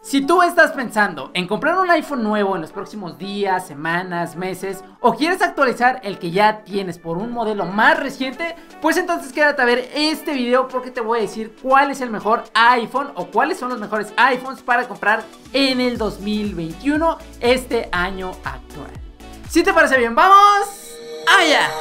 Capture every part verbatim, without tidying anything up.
Si tú estás pensando en comprar un iPhone nuevo en los próximos días, semanas, meses, o quieres actualizar el que ya tienes por un modelo más reciente, pues entonces quédate a ver este video porque te voy a decir cuál es el mejor iPhone o cuáles son los mejores iPhones para comprar en el dos mil veintiuno, este año actual. Si te parece bien, ¡vamos allá!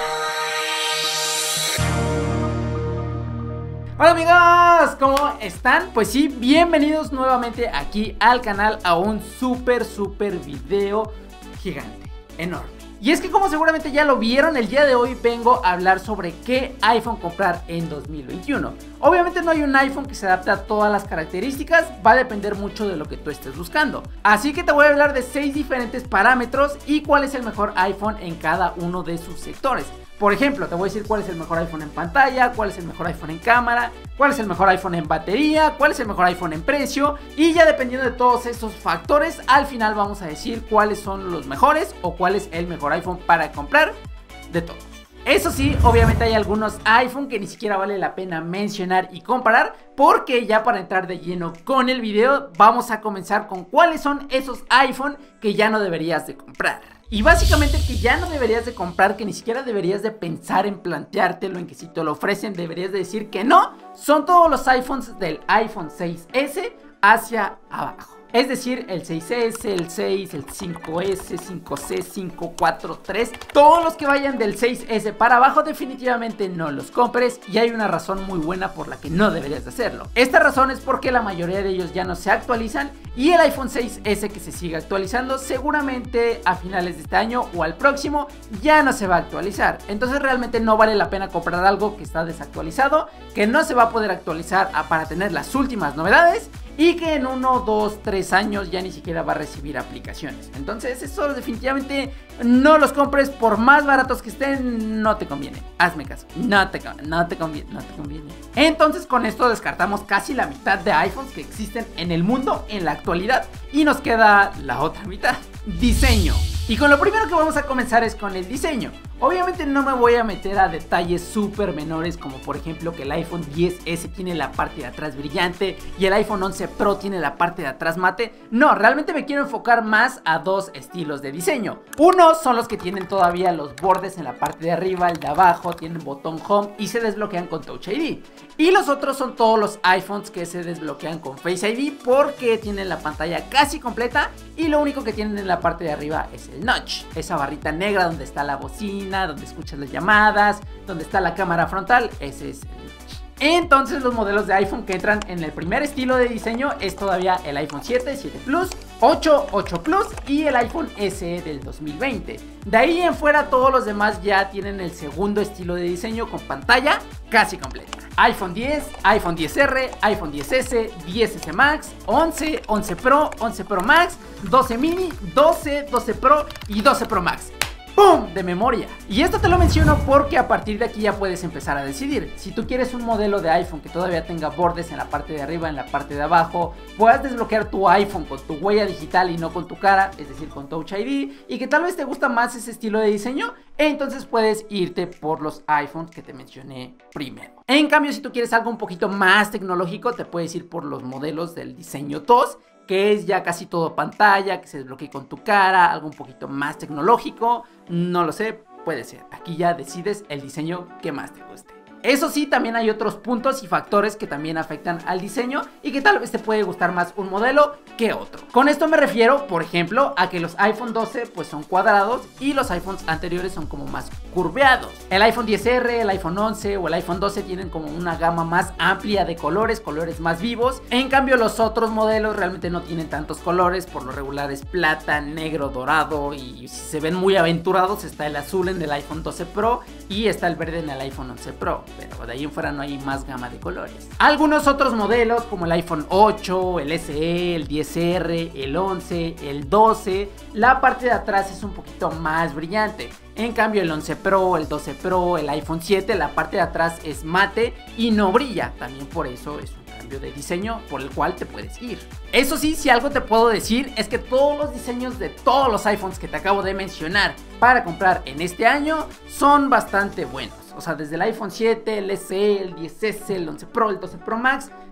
Hola amigos, ¿cómo están? Pues sí, bienvenidos nuevamente aquí al canal a un súper súper video gigante, enorme. Y es que como seguramente ya lo vieron, el día de hoy vengo a hablar sobre qué iPhone comprar en dos mil veintiuno. Obviamente no hay un iPhone que se adapte a todas las características, va a depender mucho de lo que tú estés buscando. Así que te voy a hablar de seis diferentes parámetros y cuál es el mejor iPhone en cada uno de sus sectores. Por ejemplo, te voy a decir cuál es el mejor iPhone en pantalla, cuál es el mejor iPhone en cámara, cuál es el mejor iPhone en batería, cuál es el mejor iPhone en precio. Y ya dependiendo de todos esos factores, al final vamos a decir cuáles son los mejores o cuál es el mejor iPhone para comprar de todos. Eso sí, obviamente hay algunos iPhone que ni siquiera vale la pena mencionar y comparar, porque ya para entrar de lleno con el video, vamos a comenzar con cuáles son esos iPhone que ya no deberías de comprar. Y básicamente que ya no deberías de comprar, que ni siquiera deberías de pensar en planteártelo, en que si te lo ofrecen deberías de decir que no, son todos los iPhones del iPhone seis ese hacia abajo. Es decir, el seis ese, el seis, el cinco ese, cinco ce, cinco, cuatro, tres. Todos los que vayan del seis ese para abajo definitivamente no los compres. Y hay una razón muy buena por la que no deberías de hacerlo. Esta razón es porque la mayoría de ellos ya no se actualizan. Y el iPhone seis ese que se sigue actualizando seguramente a finales de este año o al próximo ya no se va a actualizar. Entonces realmente no vale la pena comprar algo que está desactualizado, que no se va a poder actualizar para tener las últimas novedades y que en uno, dos, tres años ya ni siquiera va a recibir aplicaciones. Entonces eso definitivamente no los compres, por más baratos que estén, no te conviene. Hazme caso, no te, no te conviene, no te conviene. Entonces con esto descartamos casi la mitad de iPhones que existen en el mundo en la actualidad y nos queda la otra mitad, diseño. Y con lo primero que vamos a comenzar es con el diseño. Obviamente no me voy a meter a detalles súper menores, como por ejemplo que el iPhone diez ese tiene la parte de atrás brillante y el iPhone once Pro tiene la parte de atrás mate. No, realmente me quiero enfocar más a dos estilos de diseño. Uno son los que tienen todavía los bordes en la parte de arriba, el de abajo, tienen botón home y se desbloquean con Touch I D. Y los otros son todos los iPhones que se desbloquean con Face I D porque tienen la pantalla casi completa y lo único que tienen en la parte de arriba es el notch, esa barrita negra donde está la bocina, donde escuchas las llamadas, donde está la cámara frontal, ese es el notch. Entonces los modelos de iPhone que entran en el primer estilo de diseño es todavía el iPhone siete, siete Plus, ocho, ocho Plus y el iPhone S E del dos mil veinte. De ahí en fuera todos los demás ya tienen el segundo estilo de diseño con pantalla casi completa. iPhone diez, iPhone diez erre, iPhone diez ese, diez ese Max, once, once Pro, once Pro Max, doce mini, doce, doce Pro y doce Pro Max. ¡Pum! De memoria. Y esto te lo menciono porque a partir de aquí ya puedes empezar a decidir. Si tú quieres un modelo de iPhone que todavía tenga bordes en la parte de arriba, en la parte de abajo, puedas desbloquear tu iPhone con tu huella digital y no con tu cara, es decir, con Touch I D, y que tal vez te gusta más ese estilo de diseño, entonces puedes irte por los iPhones que te mencioné primero. En cambio, si tú quieres algo un poquito más tecnológico, te puedes ir por los modelos del diseño dos, que es ya casi todo pantalla, que se desbloquee con tu cara, algo un poquito más tecnológico, no lo sé, puede ser. Aquí ya decides el diseño que más te guste. Eso sí, también hay otros puntos y factores que también afectan al diseño y que tal vez te puede gustar más un modelo que otro. Con esto me refiero, por ejemplo, a que los iPhone doce pues son cuadrados y los iPhones anteriores son como más curveados. El iPhone diez erre, el iPhone once o el iPhone doce tienen como una gama más amplia de colores, colores más vivos. En cambio los otros modelos realmente no tienen tantos colores, por lo regular es plata, negro, dorado y si se ven muy aventurados está el azul en el iPhone doce Pro y está el verde en el iPhone once Pro. Pero de ahí en fuera no hay más gama de colores. Algunos otros modelos como el iPhone ocho, el ese e, el diez erre, el once, el doce, la parte de atrás es un poquito más brillante. En cambio el once Pro, el doce Pro, el iPhone siete, la parte de atrás es mate y no brilla. También por eso es un cambio de diseño por el cual te puedes ir. Eso sí, si algo te puedo decir es que todos los diseños de todos los iPhones que te acabo de mencionar para comprar en este año son bastante buenos. O sea, desde el iPhone siete, el ese e, el diez ese, el once Pro, el doce Pro Max,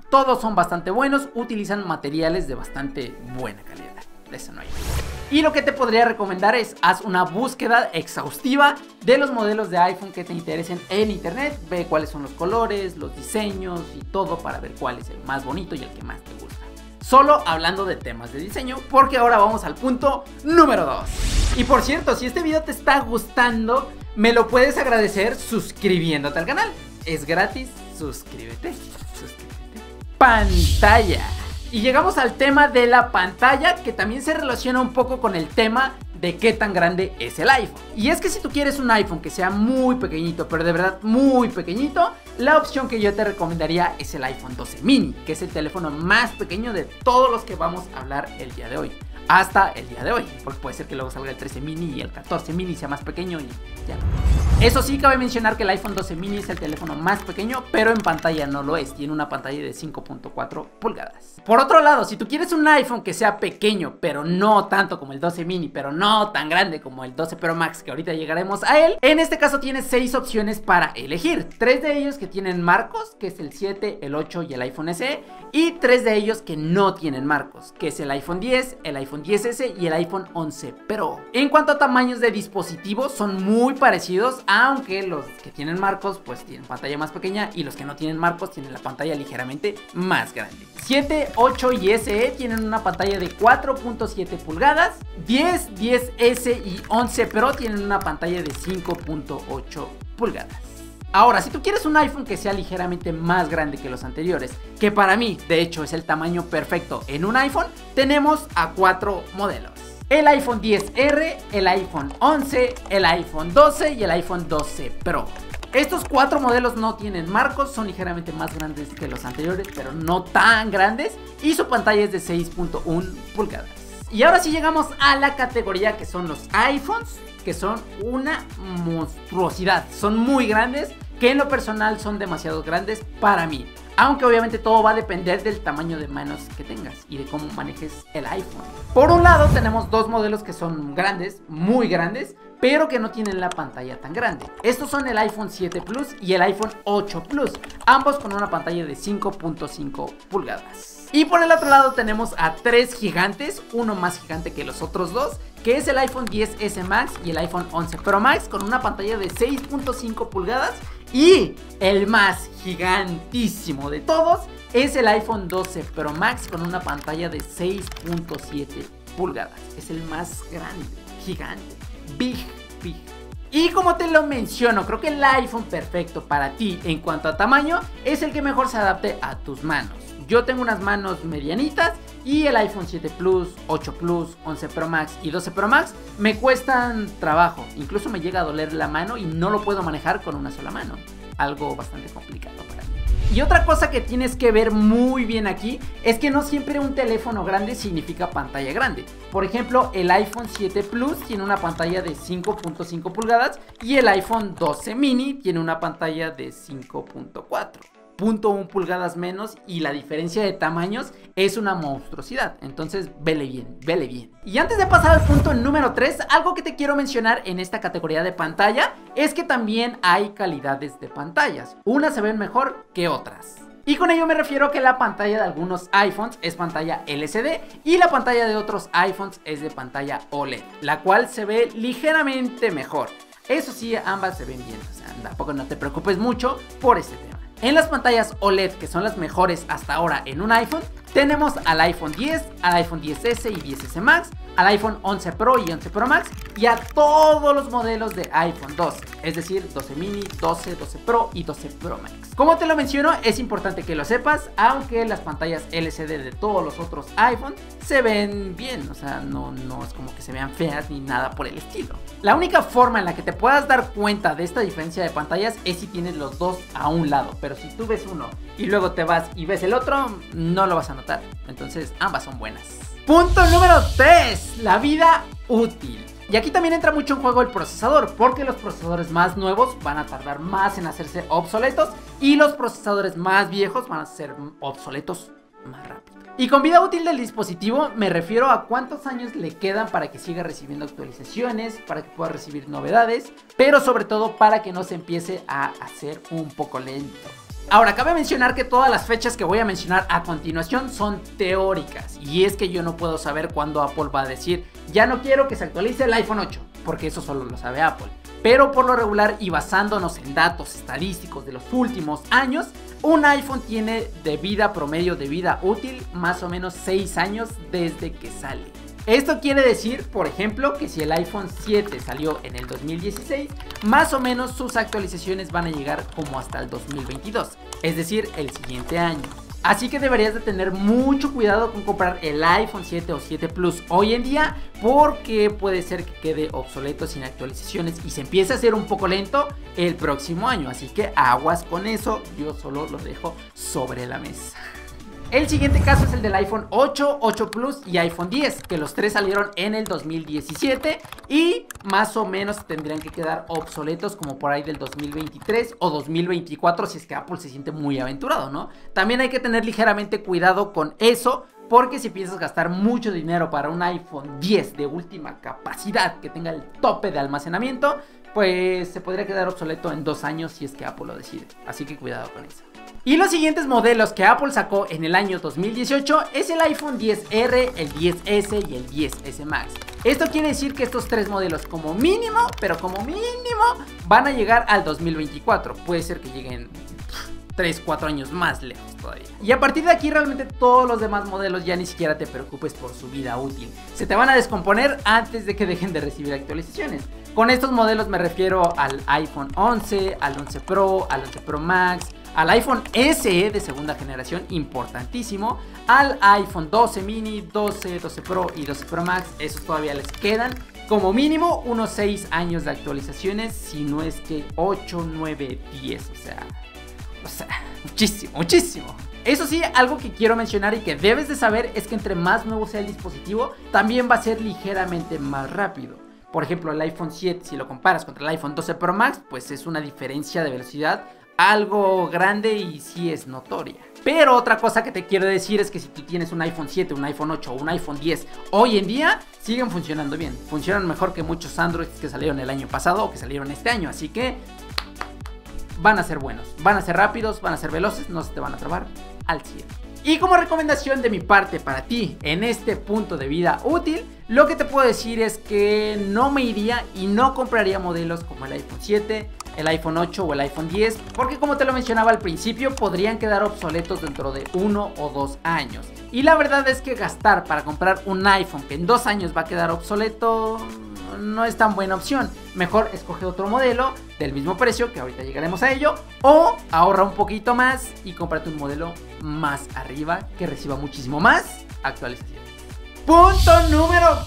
Todos son bastante buenos, utilizan materiales de bastante buena calidad. De eso no hay. Y lo que te podría recomendar es haz una búsqueda exhaustiva de los modelos de iPhone que te interesen en internet. Ve cuáles son los colores, los diseños y todo para ver cuál es el más bonito y el que más te gusta. Solo hablando de temas de diseño, porque ahora vamos al punto número dos. Y por cierto, si este video te está gustando, me lo puedes agradecer suscribiéndote al canal. Es gratis, suscríbete, suscríbete. Pantalla. Y llegamos al tema de la pantalla, que también se relaciona un poco con el tema de qué tan grande es el iPhone. Y es que si tú quieres un iPhone que sea muy pequeñito, pero de verdad muy pequeñito, la opción que yo te recomendaría es el iPhone doce mini, que es el teléfono más pequeño de todos los que vamos a hablar el día de hoy. Hasta el día de hoy, porque puede ser que luego salga el trece mini y el catorce mini sea más pequeño y ya. Eso sí, cabe mencionar que el iPhone doce mini es el teléfono más pequeño, pero en pantalla no lo es, tiene una pantalla de cinco punto cuatro pulgadas. Por otro lado, si tú quieres un iPhone que sea pequeño, pero no tanto como el doce mini, pero no tan grande como el doce Pro Max, que ahorita llegaremos a él, en este caso tienes seis opciones para elegir. Tres de ellos que tienen marcos, que es el siete, el ocho y el iPhone S E, y tres de ellos que no tienen marcos, que es el iPhone diez, el iPhone diez ese y el iPhone once Pro. En cuanto a tamaños de dispositivos, son muy parecidos, aunque los que tienen marcos pues tienen pantalla más pequeña y los que no tienen marcos tienen la pantalla ligeramente más grande. siete, ocho y S E tienen una pantalla de cuatro punto siete pulgadas, diez, diez ese y once Pro tienen una pantalla de cinco punto ocho pulgadas. Ahora, si tú quieres un iPhone que sea ligeramente más grande que los anteriores, que para mí, de hecho, es el tamaño perfecto en un iPhone, tenemos a cuatro modelos. El iPhone diez erre, el iPhone once, el iPhone doce y el iPhone doce Pro. Estos cuatro modelos no tienen marcos, son ligeramente más grandes que los anteriores, pero no tan grandes, y su pantalla es de seis punto uno pulgadas. Y ahora sí llegamos a la categoría que son los iPhones, que son una monstruosidad, son muy grandes, que en lo personal son demasiado grandes para mí. Aunque obviamente todo va a depender del tamaño de manos que tengas y de cómo manejes el iPhone. Por un lado tenemos dos modelos que son grandes, muy grandes, pero que no tienen la pantalla tan grande. Estos son el iPhone siete Plus y el iPhone ocho Plus, ambos con una pantalla de cinco punto cinco pulgadas. Y por el otro lado tenemos a tres gigantes, uno más gigante que los otros dos, que es el iPhone diez ese Max y el iPhone once Pro Max con una pantalla de seis punto cinco pulgadas. Y el más gigantísimo de todos es el iPhone doce Pro Max con una pantalla de seis punto siete pulgadas. Es el más grande, gigante, big, big. Y como te lo menciono, creo que el iPhone perfecto para ti en cuanto a tamaño es el que mejor se adapte a tus manos. Yo tengo unas manos medianitas y el iPhone siete Plus, ocho Plus, once Pro Max y doce Pro Max me cuestan trabajo. Incluso me llega a doler la mano y no lo puedo manejar con una sola mano. Algo bastante complicado para mí. Y otra cosa que tienes que ver muy bien aquí es que no siempre un teléfono grande significa pantalla grande. Por ejemplo, el iPhone siete Plus tiene una pantalla de cinco punto cinco pulgadas y el iPhone doce mini tiene una pantalla de cinco punto cuatro. cero punto uno pulgadas menos, y la diferencia de tamaños es una monstruosidad. Entonces vele bien, vele bien. Y antes de pasar al punto número tres, algo que te quiero mencionar en esta categoría de pantalla es que también hay calidades de pantallas. Unas se ven mejor que otras. Y con ello me refiero a que la pantalla de algunos iPhones es pantalla L C D y la pantalla de otros iPhones es de pantalla O L E D, la cual se ve ligeramente mejor. Eso sí, ambas se ven bien, o sea, tampoco no te preocupes mucho por este tema. En las pantallas O L E D, que son las mejores hasta ahora en un iPhone, tenemos al iPhone diez, al iPhone diez ese y diez ese Max, al iPhone once Pro y once Pro Max y a todos los modelos de iPhone doce, es decir, doce mini, doce, doce Pro y doce Pro Max. Como te lo menciono, es importante que lo sepas, aunque las pantallas L C D de todos los otros iPhones se ven bien, o sea, no, no es como que se vean feas ni nada por el estilo. La única forma en la que te puedas dar cuenta de esta diferencia de pantallas es si tienes los dos a un lado, pero si tú ves uno y luego te vas y ves el otro, no lo vas a notar. Entonces ambas son buenas. Punto número tres, la vida útil. Y aquí también entra mucho en juego el procesador, porque los procesadores más nuevos van a tardar más en hacerse obsoletos y los procesadores más viejos van a ser obsoletos más rápido. Y con vida útil del dispositivo me refiero a cuántos años le quedan para que siga recibiendo actualizaciones, para que pueda recibir novedades, pero sobre todo para que no se empiece a hacer un poco lento. Ahora, cabe mencionar que todas las fechas que voy a mencionar a continuación son teóricas. Y es que yo no puedo saber cuándo Apple va a decir, ya no quiero que se actualice el iPhone ocho, porque eso solo lo sabe Apple. Pero por lo regular y basándonos en datos estadísticos de los últimos años, un iPhone tiene de vida promedio de vida útil más o menos seis años desde que sale. Esto quiere decir, por ejemplo, que si el iPhone siete salió en el dos mil dieciséis, más o menos sus actualizaciones van a llegar como hasta el dos mil veintidós, es decir, el siguiente año. Así que deberías de tener mucho cuidado con comprar el iPhone siete o siete Plus hoy en día, porque puede ser que quede obsoleto sin actualizaciones y se empiece a hacer un poco lento el próximo año. Así que aguas con eso, yo solo lo dejo sobre la mesa. El siguiente caso es el del iPhone ocho, ocho Plus y iPhone diez, que los tres salieron en el dos mil diecisiete y más o menos tendrían que quedar obsoletos como por ahí del dos mil veintitrés o dos mil veinticuatro si es que Apple se siente muy aventurado, ¿no? También hay que tener ligeramente cuidado con eso, porque si piensas gastar mucho dinero para un iPhone diez de última capacidad que tenga el tope de almacenamiento, pues se podría quedar obsoleto en dos años si es que Apple lo decide, así que cuidado con eso. Y los siguientes modelos que Apple sacó en el año dos mil dieciocho es el iPhone diez R, el diez ese y el diez ese Max. Esto quiere decir que estos tres modelos como mínimo, pero como mínimo, van a llegar al dos mil veinticuatro. Puede ser que lleguen tres, cuatro años más lejos todavía. Y a partir de aquí realmente todos los demás modelos ya ni siquiera te preocupes por su vida útil. Se te van a descomponer antes de que dejen de recibir actualizaciones. Con estos modelos me refiero al iPhone once, al once Pro, al once Pro Max, al iPhone S E de segunda generación, importantísimo, al iPhone doce mini, doce, doce Pro y doce Pro Max. Esos todavía les quedan como mínimo unos seis años de actualizaciones, si no es que ocho, nueve, diez, o sea, o sea, muchísimo, muchísimo. Eso sí, algo que quiero mencionar y que debes de saber es que entre más nuevo sea el dispositivo, también va a ser ligeramente más rápido. Por ejemplo, el iPhone siete, si lo comparas contra el iPhone doce Pro Max, pues es una diferencia de velocidad algo grande y sí es notoria. Pero otra cosa que te quiero decir es que si tú tienes un iPhone siete, un iPhone ocho o un iPhone diez hoy en día, siguen funcionando bien. Funcionan mejor que muchos Androids que salieron el año pasado o que salieron este año. Así que van a ser buenos, van a ser rápidos, van a ser veloces, no se te van a trabar al cien. Y como recomendación de mi parte para ti en este punto de vida útil, lo que te puedo decir es que no me iría y no compraría modelos como el iPhone siete, el iPhone ocho o el iPhone diez, porque como te lo mencionaba al principio, podrían quedar obsoletos dentro de uno o dos años. Y la verdad es que gastar para comprar un iPhone que en dos años va a quedar obsoleto no es tan buena opción. Mejor escoge otro modelo del mismo precio, que ahorita llegaremos a ello, o ahorra un poquito más y cómprate un modelo más arriba que reciba muchísimo más actualizaciones. Punto número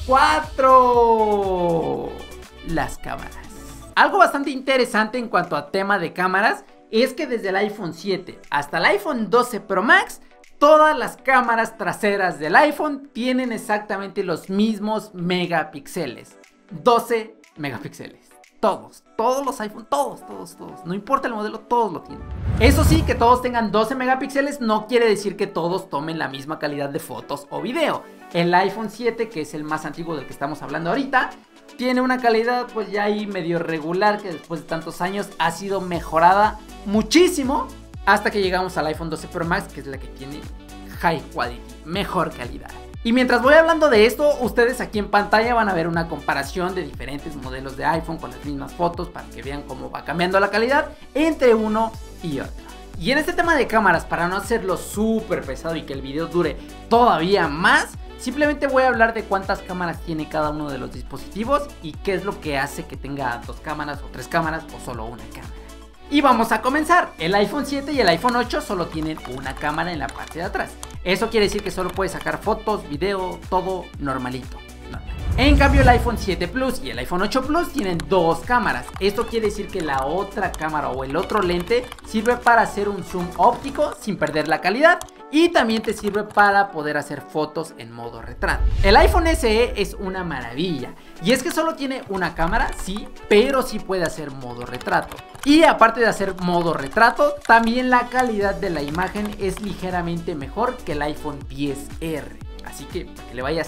cuatro. Las cámaras. Algo bastante interesante en cuanto a tema de cámaras es que desde el iPhone siete hasta el iPhone doce Pro Max, todas las cámaras traseras del iPhone tienen exactamente los mismos megapíxeles. doce megapíxeles. Todos, todos los iPhone, todos, todos, todos. No importa el modelo, todos lo tienen. Eso sí, que todos tengan doce megapíxeles no quiere decir que todos tomen la misma calidad de fotos o video. El iPhone siete, que es el más antiguo del que estamos hablando ahorita, tiene una calidad pues ya ahí medio regular, que después de tantos años ha sido mejorada muchísimo hasta que llegamos al iPhone doce Pro Max, que es la que tiene high quality, mejor calidad. Y mientras voy hablando de esto, ustedes aquí en pantalla van a ver una comparación de diferentes modelos de iPhone con las mismas fotos para que vean cómo va cambiando la calidad entre uno y otro. Y en este tema de cámaras, para no hacerlo súper pesado y que el video dure todavía más, simplemente voy a hablar de cuántas cámaras tiene cada uno de los dispositivos y qué es lo que hace que tenga dos cámaras o tres cámaras o solo una cámara. Y vamos a comenzar. El iPhone siete y el iPhone ocho solo tienen una cámara en la parte de atrás. Eso quiere decir que solo puedes sacar fotos, video, todo normalito. Normal. En cambio el iPhone siete Plus y el iPhone ocho Plus tienen dos cámaras. Esto quiere decir que la otra cámara o el otro lente sirve para hacer un zoom óptico sin perder la calidad. Y también te sirve para poder hacer fotos en modo retrato. El iPhone S E es una maravilla. Y es que solo tiene una cámara, sí, pero sí puede hacer modo retrato. Y aparte de hacer modo retrato, también la calidad de la imagen es ligeramente mejor que el iPhone diez R. Así que para que le vayas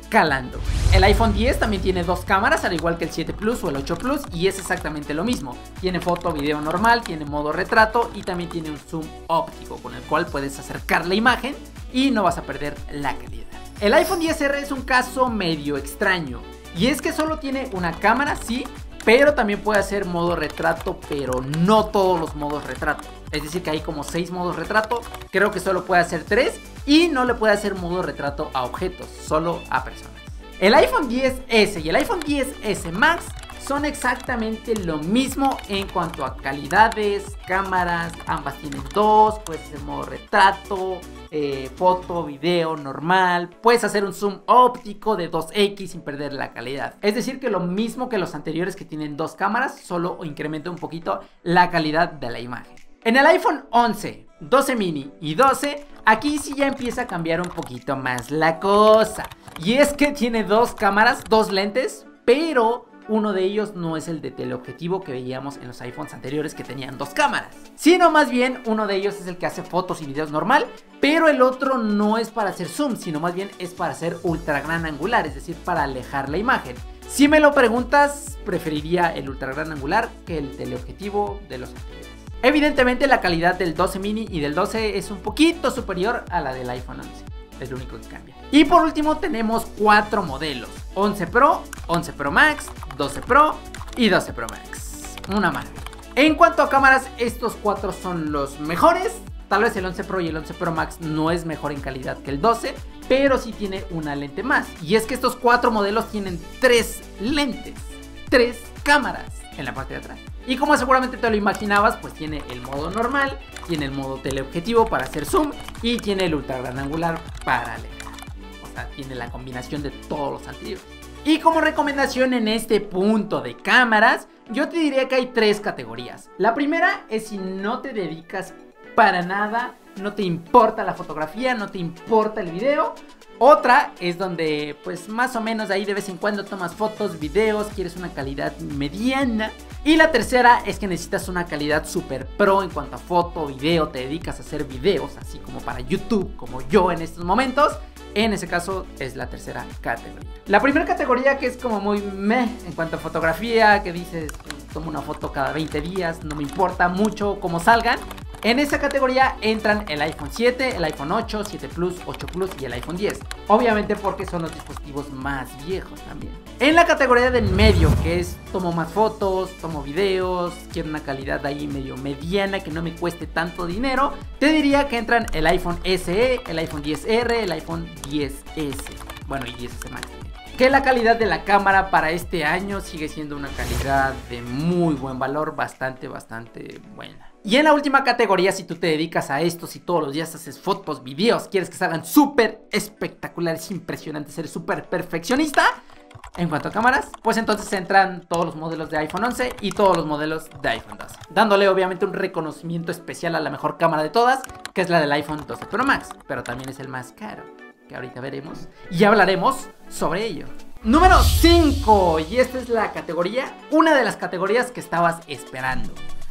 escalando. El iPhone diez también tiene dos cámaras, al igual que el siete Plus o el ocho Plus, y es exactamente lo mismo. Tiene foto, video normal, tiene modo retrato y también tiene un zoom óptico, con el cual puedes acercar la imagen y no vas a perder la calidad. El iPhone diez erre es un caso medio extraño, y es que solo tiene una cámara, sí, pero también puede hacer modo retrato, pero no todos los modos retrato. Es decir, que hay como seis modos retrato, creo que solo puede hacer tres, y no le puede hacer modo retrato a objetos, solo a personas. El iPhone diez ese y el iPhone diez ese Max son exactamente lo mismo en cuanto a calidades, cámaras, ambas tienen dos, puedes hacer modo retrato, eh, foto, video normal, puedes hacer un zoom óptico de dos equis sin perder la calidad. Es decir que lo mismo que los anteriores que tienen dos cámaras, solo incrementa un poquito la calidad de la imagen. En el iPhone once, doce mini y doce, aquí sí ya empieza a cambiar un poquito más la cosa. Y es que tiene dos cámaras, dos lentes, pero uno de ellos no es el de teleobjetivo que veíamos en los iPhones anteriores que tenían dos cámaras, sino más bien uno de ellos es el que hace fotos y videos normal, pero el otro no es para hacer zoom, sino más bien es para hacer ultra gran angular, es decir, para alejar la imagen. Si me lo preguntas, preferiría el ultra gran angular que el teleobjetivo de los anteriores. Evidentemente la calidad del doce mini y del doce es un poquito superior a la del iPhone once. Es lo único que cambia. Y por último tenemos cuatro modelos: once Pro, once Pro Max, doce Pro y doce Pro Max. Una maravilla. En cuanto a cámaras, estos cuatro son los mejores. Tal vez el once Pro y el once Pro Max no es mejor en calidad que el doce, pero sí tiene una lente más. Y es que estos cuatro modelos tienen tres lentes, tres cámaras en la parte de atrás. Y como seguramente te lo imaginabas, pues tiene el modo normal, tiene el modo teleobjetivo para hacer zoom y tiene el ultra gran angular para alejar. O sea, tiene la combinación de todos los anteriores. Y como recomendación en este punto de cámaras, yo te diría que hay tres categorías. La primera es si no te dedicas para nada, no te importa la fotografía, no te importa el video. Otra es donde pues más o menos ahí de vez en cuando tomas fotos, videos, quieres una calidad mediana. Y la tercera es que necesitas una calidad super pro en cuanto a foto, video, te dedicas a hacer videos, así como para YouTube, como yo en estos momentos. En ese caso es la tercera categoría. La primera categoría, que es como muy meh en cuanto a fotografía, que dices, tomo una foto cada veinte días, no me importa mucho cómo salgan. En esa categoría entran el iPhone siete, el iPhone ocho, siete Plus, ocho Plus y el iPhone diez. Obviamente porque son los dispositivos más viejos también. En la categoría del medio, que es tomo más fotos, tomo videos, quiero una calidad ahí medio mediana que no me cueste tanto dinero, te diría que entran el iPhone ese e, el iPhone diez erre, el iPhone diez ese. Bueno, y diez ese Max también. Que la calidad de la cámara para este año sigue siendo una calidad de muy buen valor, bastante, bastante buena. Y en la última categoría, si tú te dedicas a esto, si todos los días haces fotos, videos, quieres que salgan súper espectaculares, impresionantes, eres súper perfeccionista en cuanto a cámaras, pues entonces entran todos los modelos de iPhone once y todos los modelos de iPhone doce, dándole obviamente un reconocimiento especial a la mejor cámara de todas, que es la del iPhone doce Pro Max, pero también es el más caro, que ahorita veremos y hablaremos sobre ello. Número cinco, y esta es la categoría, una de las categorías que estabas esperando: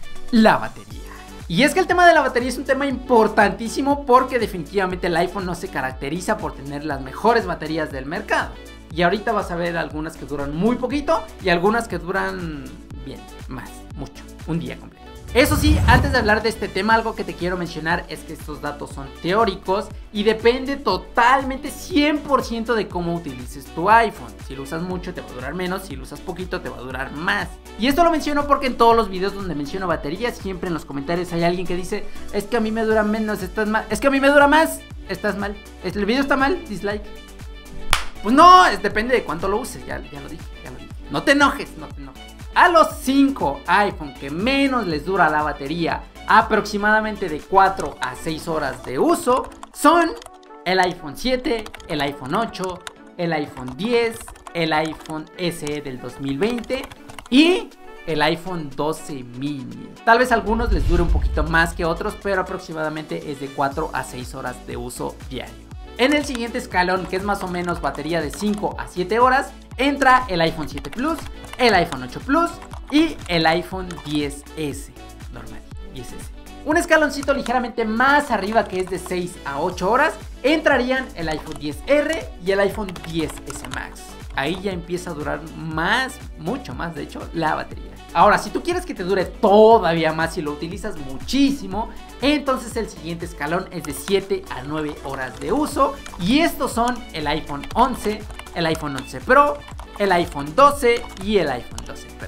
la batería. Y es que el tema de la batería es un tema importantísimo porque definitivamente el iPhone no se caracteriza por tener las mejores baterías del mercado. Y ahorita vas a ver algunas que duran muy poquito y algunas que duran bien, más, mucho, un día completo. Eso sí, antes de hablar de este tema, algo que te quiero mencionar es que estos datos son teóricos y depende totalmente cien por ciento de cómo utilices tu iPhone. Si lo usas mucho te va a durar menos, si lo usas poquito te va a durar más. Y esto lo menciono porque en todos los videos donde menciono baterías, siempre en los comentarios hay alguien que dice: es que a mí me dura menos, estás mal. Es que a mí me dura más, estás mal. El video está mal, dislike. Pues no, es, depende de cuánto lo uses, ya, ya lo dije, ya lo dije. No te enojes, no te enojes. A los cinco iPhone que menos les dura la batería, aproximadamente de cuatro a seis horas de uso, son el iPhone siete, el iPhone ocho, el iPhone diez, el iPhone ese e del dos mil veinte y el iPhone doce mini. Tal vez a algunos les dure un poquito más que otros, pero aproximadamente es de cuatro a seis horas de uso diario. En el siguiente escalón, que es más o menos batería de cinco a siete horas, entra el iPhone siete Plus, el iPhone ocho Plus y el iPhone diez ese normal, diez ese. Un escaloncito ligeramente más arriba, que es de seis a ocho horas, entrarían el iPhone diez erre y el iPhone diez ese Max. Ahí ya empieza a durar más, mucho más de hecho, la batería. Ahora, si tú quieres que te dure todavía más y lo utilizas muchísimo, entonces el siguiente escalón es de siete a nueve horas de uso. Y estos son el iPhone once, el iPhone once Pro, el iPhone doce y el iPhone doce Pro.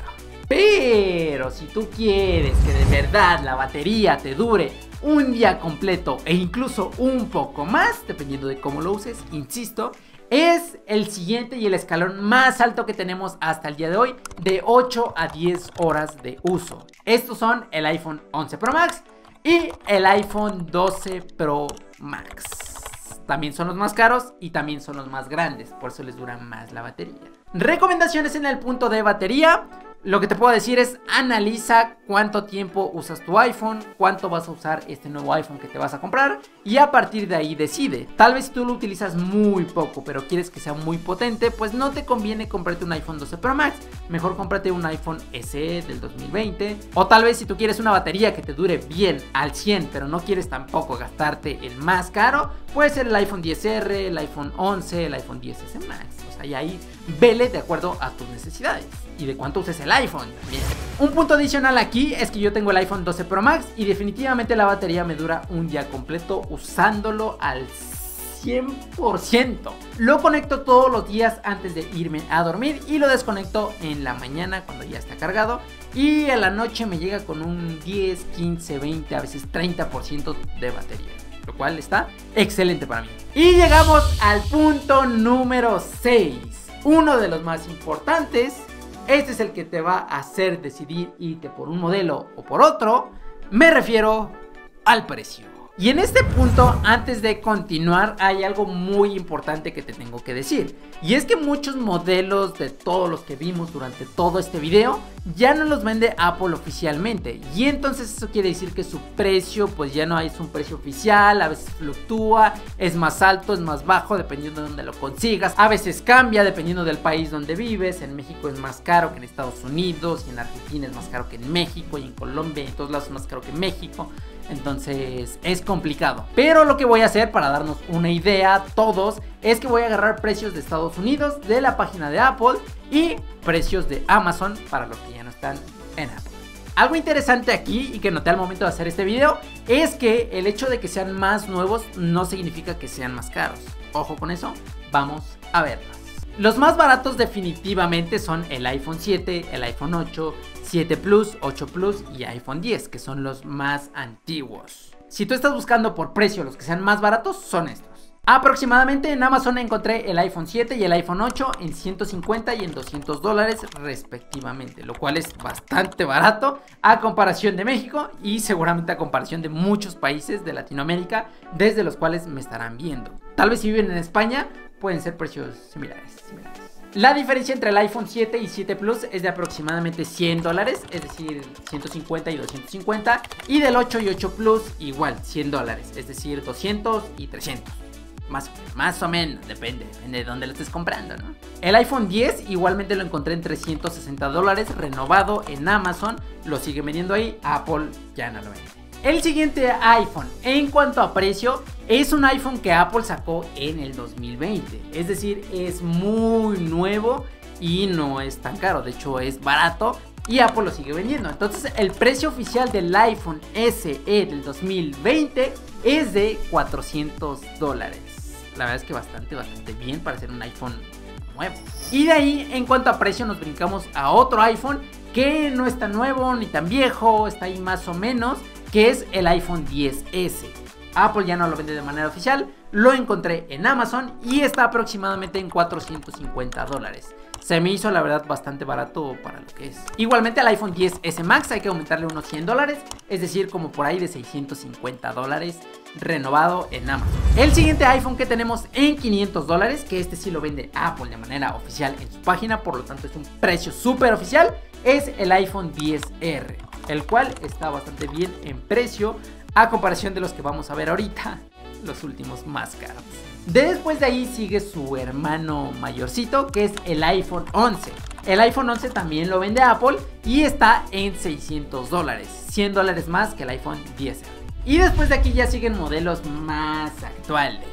Pero si tú quieres que de verdad la batería te dure un día completo e incluso un poco más, dependiendo de cómo lo uses, insisto, es el siguiente y el escalón más alto que tenemos hasta el día de hoy, de ocho a diez horas de uso. Estos son el iPhone once Pro Max y el iPhone doce Pro Max. También son los más caros y también son los más grandes, por eso les dura más la batería. Recomendaciones en el punto de batería. Lo que te puedo decir es analiza cuánto tiempo usas tu iPhone, cuánto vas a usar este nuevo iPhone que te vas a comprar y a partir de ahí decide. Tal vez si tú lo utilizas muy poco pero quieres que sea muy potente, pues no te conviene comprarte un iPhone doce Pro Max. Mejor cómprate un iPhone ese e del dos mil veinte. O tal vez si tú quieres una batería que te dure bien al cien pero no quieres tampoco gastarte el más caro, puede ser el iPhone diez erre, el iPhone once, el iPhone diez ese Max. O sea, y ahí vele de acuerdo a tus necesidades y de cuánto uses el iPhone también. Un punto adicional aquí es que yo tengo el iPhone doce Pro Max y definitivamente la batería me dura un día completo usándolo al cien por ciento. Lo conecto todos los días antes de irme a dormir y lo desconecto en la mañana cuando ya está cargado, y en la noche me llega con un diez, quince, veinte, a veces treinta por ciento de batería, lo cual está excelente para mí. Y llegamos al punto número seis, uno de los más importantes. Este es el que te va a hacer decidir irte por un modelo o por otro. Me refiero al precio. Y en este punto, antes de continuar, hay algo muy importante que te tengo que decir. Y es que muchos modelos de todos los que vimos durante todo este video ya no los vende Apple oficialmente. Y entonces eso quiere decir que su precio pues ya no es un precio oficial. A veces fluctúa, es más alto, es más bajo dependiendo de donde lo consigas. A veces cambia dependiendo del país donde vives. En México es más caro que en Estados Unidos, y en Argentina es más caro que en México, y en Colombia y en todos lados es más caro que en México. Entonces es complicado. Pero lo que voy a hacer para darnos una idea a todos es que voy a agarrar precios de Estados Unidos, de la página de Apple, y precios de Amazon para los que ya no están en Apple. Algo interesante aquí y que noté al momento de hacer este video es que el hecho de que sean más nuevos no significa que sean más caros. Ojo con eso, vamos a verlos. Los más baratos definitivamente son el iPhone siete, el iPhone ocho, siete Plus, ocho Plus y iPhone diez, que son los más antiguos. Si tú estás buscando por precio los que sean más baratos, son estos. Aproximadamente en Amazon encontré el iPhone siete y el iPhone ocho en ciento cincuenta y en doscientos dólares respectivamente, lo cual es bastante barato a comparación de México y seguramente a comparación de muchos países de Latinoamérica desde los cuales me estarán viendo. Tal vez si viven en España pueden ser precios similares, similares. La diferencia entre el iPhone siete y siete Plus es de aproximadamente cien dólares, es decir, ciento cincuenta y doscientos cincuenta, y del ocho y ocho Plus igual, cien dólares, es decir, doscientos y trescientos. Más, más o menos, depende, depende de dónde lo estés comprando, ¿no? El iPhone diez igualmente lo encontré en trescientos sesenta dólares, renovado en Amazon, lo sigue vendiendo ahí, Apple ya no lo vende. El siguiente iPhone, en cuanto a precio, es un iPhone que Apple sacó en el dos mil veinte. Es decir, es muy nuevo y no es tan caro. De hecho, es barato y Apple lo sigue vendiendo. Entonces, el precio oficial del iPhone ese e del dos mil veinte es de cuatrocientos dólares. La verdad es que bastante, bastante bien para ser un iPhone nuevo. Y de ahí, en cuanto a precio, nos brincamos a otro iPhone que no es tan nuevo ni tan viejo, está ahí más o menos, que es el iPhone diez ese. Apple ya no lo vende de manera oficial, lo encontré en Amazon y está aproximadamente en cuatrocientos cincuenta dólares. Se me hizo la verdad bastante barato para lo que es. Igualmente al iPhone diez ese Max hay que aumentarle unos cien dólares, es decir, como por ahí de seiscientos cincuenta dólares, renovado en Amazon. El siguiente iPhone que tenemos en quinientos dólares, que este sí lo vende Apple de manera oficial en su página, por lo tanto es un precio súper oficial, es el iPhone diez erre, el cual está bastante bien en precio a comparación de los que vamos a ver ahorita, los últimos más caros. Después de ahí sigue su hermano mayorcito, que es el iPhone once. El iPhone once también lo vende Apple y está en seiscientos dólares, cien dólares más que el iPhone diez erre. Y después de aquí ya siguen modelos más actuales.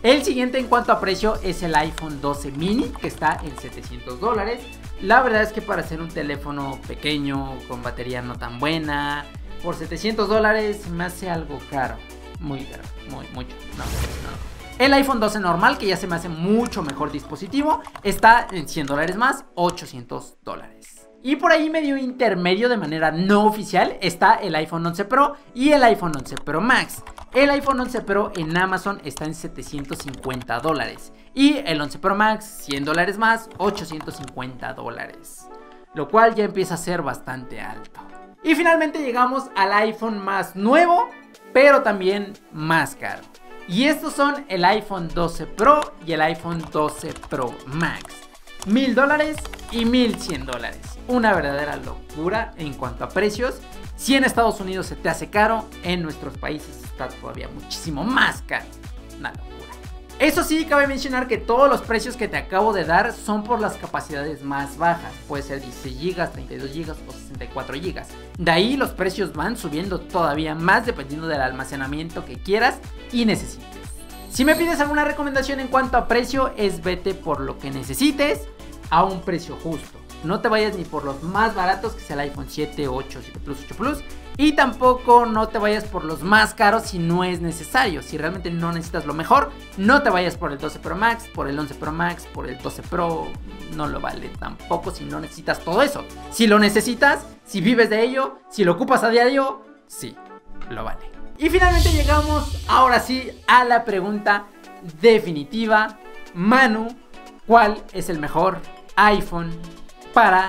El siguiente en cuanto a precio es el iPhone doce mini, que está en setecientos dólares. La verdad es que para hacer un teléfono pequeño, con batería no tan buena, por setecientos dólares me hace algo caro. Muy caro, muy, mucho. No, no. El iPhone doce normal, que ya se me hace mucho mejor dispositivo, está en cien dólares más, ochocientos dólares. Y por ahí medio intermedio de manera no oficial está el iPhone once Pro y el iPhone once Pro Max. El iPhone once Pro en Amazon está en setecientos cincuenta dólares y el once Pro Max cien dólares más, ochocientos cincuenta dólares. Lo cual ya empieza a ser bastante alto. Y finalmente llegamos al iPhone más nuevo, pero también más caro. Y estos son el iPhone doce Pro y el iPhone doce Pro Max. Mil dólares y mil cien dólares. Una verdadera locura en cuanto a precios. Si en Estados Unidos se te hace caro, en nuestros países está todavía muchísimo más caro. Una locura. Eso sí, cabe mencionar que todos los precios que te acabo de dar son por las capacidades más bajas. Puede ser dieciséis gigas, treinta y dos gigas o sesenta y cuatro gigas. De ahí los precios van subiendo todavía más dependiendo del almacenamiento que quieras y necesites. Si me pides alguna recomendación en cuanto a precio, es vete por lo que necesites a un precio justo. No te vayas ni por los más baratos, que sea el iPhone siete, ocho, siete Plus, ocho Plus. Y tampoco no te vayas por los más caros si no es necesario. Si realmente no necesitas lo mejor, no te vayas por el doce Pro Max, por el once Pro Max, por el doce Pro. No lo vale tampoco si no necesitas todo eso. Si lo necesitas, si vives de ello, si lo ocupas a diario, sí, lo vale. Y finalmente llegamos ahora sí a la pregunta definitiva. Manu, ¿cuál es el mejor iPhone para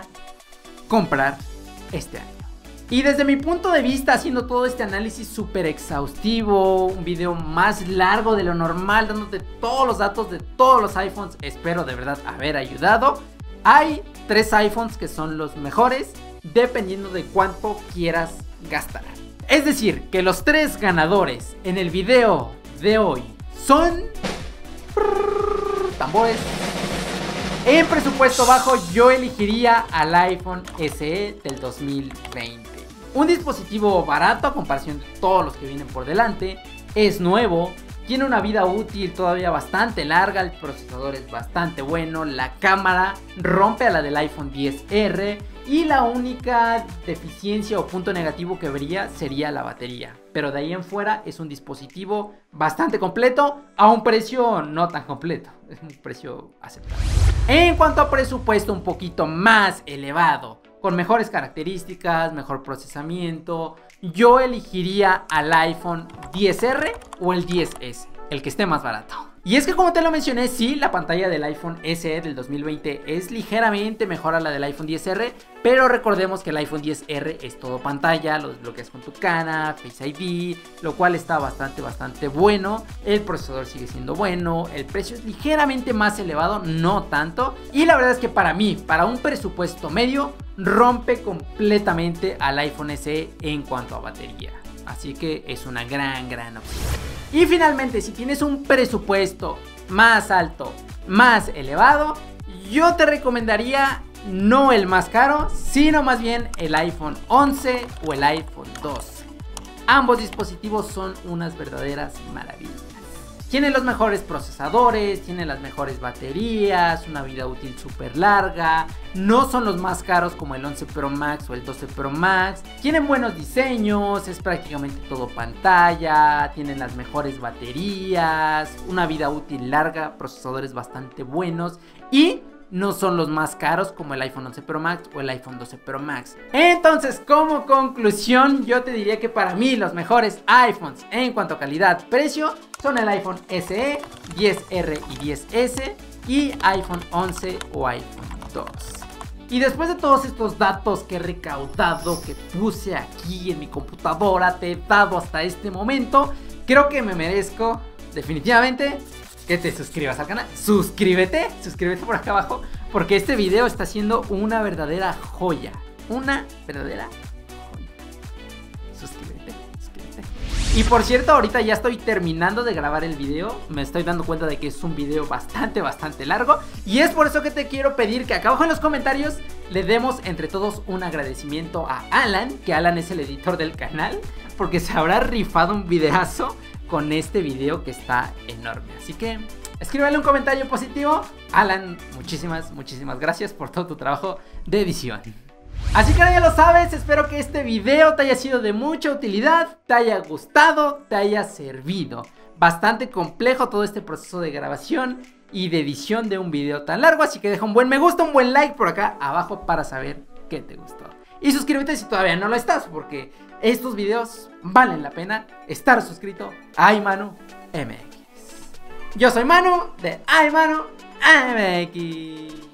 comprar este año? Y desde mi punto de vista, haciendo todo este análisis súper exhaustivo, un video más largo de lo normal, dándote todos los datos de todos los iPhones, espero de verdad haber ayudado. Hay tres iPhones que son los mejores, dependiendo de cuánto quieras gastar. Es decir, que los tres ganadores en el video de hoy son... tambores. En presupuesto bajo yo elegiría al iPhone S E del dos mil veinte. Un dispositivo barato a comparación de todos los que vienen por delante. Es nuevo, tiene una vida útil todavía bastante larga, el procesador es bastante bueno, la cámara rompe a la del iPhone diez R y la única deficiencia o punto negativo que vería sería la batería. Pero de ahí en fuera es un dispositivo bastante completo a un precio no tan completo, es un precio aceptable. En cuanto a presupuesto un poquito más elevado, con mejores características, mejor procesamiento, yo elegiría al iPhone diez R o el diez S, el que esté más barato. Y es que como te lo mencioné, sí, la pantalla del iPhone S E del dos mil veinte es ligeramente mejor a la del iPhone diez R, pero recordemos que el iPhone diez R es todo pantalla, lo desbloqueas con tu cara, Face I D, lo cual está bastante, bastante bueno. El procesador sigue siendo bueno, el precio es ligeramente más elevado, no tanto. Y la verdad es que para mí, para un presupuesto medio, rompe completamente al iPhone S E en cuanto a batería. Así que es una gran, gran opción. Y finalmente, si tienes un presupuesto más alto, más elevado, yo te recomendaría no el más caro, sino más bien el iPhone once o el iPhone doce. Ambos dispositivos son unas verdaderas maravillas. Tienen los mejores procesadores, tienen las mejores baterías, una vida útil súper larga. No son los más caros como el once Pro Max o el doce Pro Max. Tienen buenos diseños, es prácticamente todo pantalla. Tienen las mejores baterías, una vida útil larga, procesadores bastante buenos. Y no son los más caros como el iPhone once Pro Max o el iPhone doce Pro Max. Entonces, como conclusión, yo te diría que para mí los mejores iPhones en cuanto a calidad-precio son el iPhone S E, diez R y diez S y iPhone once o iPhone doce. Y después de todos estos datos que he recaudado, que puse aquí en mi computadora, te he dado hasta este momento, creo que me merezco definitivamente que te suscribas al canal. Suscríbete, suscríbete por acá abajo, porque este video está siendo una verdadera joya. Una verdadera joya. Suscríbete, suscríbete. Y por cierto, ahorita ya estoy terminando de grabar el video. Me estoy dando cuenta de que es un video bastante, bastante largo. Y es por eso que te quiero pedir que acá abajo en los comentarios le demos entre todos un agradecimiento a Alan, que Alan es el editor del canal, porque se habrá rifado un videazo con este video que está enorme. Así que escríbale un comentario positivo. Alan, muchísimas, muchísimas gracias por todo tu trabajo de edición. Así que ahora ya lo sabes, espero que este video te haya sido de mucha utilidad, te haya gustado, te haya servido. Bastante complejo todo este proceso de grabación y de edición de un video tan largo, así que deja un buen me gusta, un buen like por acá abajo para saber qué te gustó. Y suscríbete si todavía no lo estás, porque estos videos valen la pena estar suscrito a iManu M X. Yo soy Manu de iManu M X.